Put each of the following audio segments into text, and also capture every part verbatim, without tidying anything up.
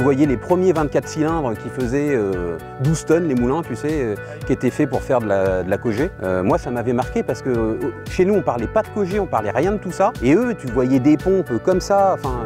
voyais les premiers vingt-quatre cylindres qui faisaient euh, douze tonnes, les moulins, tu sais, euh, qui étaient faits pour faire de la, de la Cogé. Euh, moi, ça m'avait marqué parce que euh, chez nous, on parlait pas de Cogé, on parlait rien de tout ça. Et eux, tu voyais des pompes comme ça. Enfin.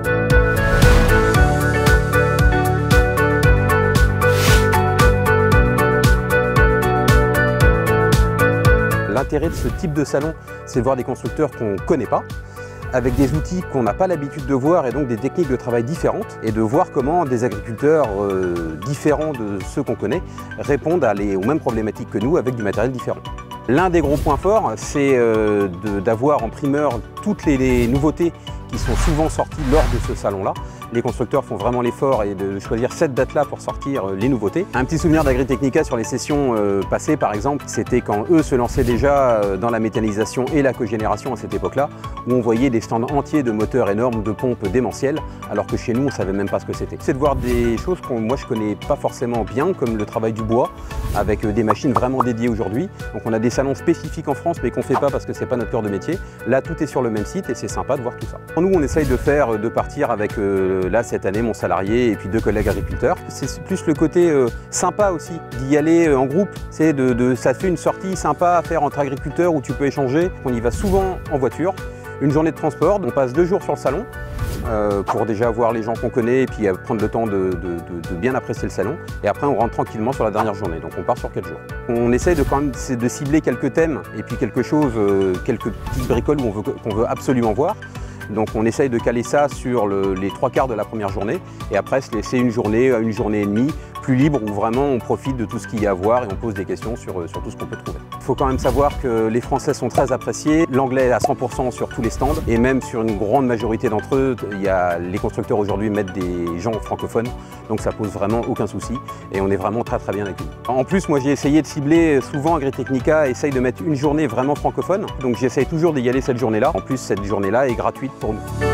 L'intérêt de ce type de salon, c'est de voir des constructeurs qu'on ne connaît pas, avec des outils qu'on n'a pas l'habitude de voir et donc des techniques de travail différentes, et de voir comment des agriculteurs euh, différents de ceux qu'on connaît répondent à les, aux mêmes problématiques que nous avec du matériel différent. L'un des gros points forts, c'est euh, d'avoir en primeur toutes les, les nouveautés qui sont souvent sorties lors de ce salon-là. Les constructeurs font vraiment l'effort et de choisir cette date-là pour sortir les nouveautés. Un petit souvenir d'Agritechnica sur les sessions euh, passées, par exemple, c'était quand eux se lançaient déjà dans la méthanisation et la cogénération à cette époque-là, où on voyait des stands entiers de moteurs énormes, de pompes démentielles, alors que chez nous, on ne savait même pas ce que c'était. C'est de voir des choses que moi, je ne connais pas forcément bien, comme le travail du bois, avec des machines vraiment dédiées aujourd'hui. Donc on a des salons spécifiques en France, mais qu'on ne fait pas parce que ce n'est pas notre cœur de métier. Là, tout est sur le même site et c'est sympa de voir tout ça. Nous, on essaye de faire, de partir avec, euh, là, cette année, mon salarié et puis deux collègues agriculteurs. C'est plus le côté euh, sympa aussi, d'y aller euh, en groupe. C'est de, de, ça fait une sortie sympa à faire entre agriculteurs où tu peux échanger. On y va souvent en voiture. Une journée de transport, on passe deux jours sur le salon euh, pour déjà voir les gens qu'on connaît et puis euh, prendre le temps de, de, de, de bien apprécier le salon. Et après, on rentre tranquillement sur la dernière journée, donc on part sur quatre jours. On essaye de, quand même, de cibler quelques thèmes et puis quelque chose, euh, quelques petites bricoles qu'on veut, qu'on veut absolument voir. Donc on essaye de caler ça sur le, les trois quarts de la première journée et après se laisser une journée, une journée et demie plus libre où vraiment on profite de tout ce qu'il y a à voir et on pose des questions sur, sur tout ce qu'on peut trouver. Il faut quand même savoir que les Français sont très appréciés, l'anglais est à cent pour cent sur tous les stands et même sur une grande majorité d'entre eux, il y a, les constructeurs aujourd'hui mettent des gens francophones, donc ça pose vraiment aucun souci et on est vraiment très très bien accueillis. En plus, moi j'ai essayé de cibler, souvent Agritechnica essaye de mettre une journée vraiment francophone, donc j'essaye toujours d'y aller cette journée-là. En plus, cette journée-là est gratuite pour nous.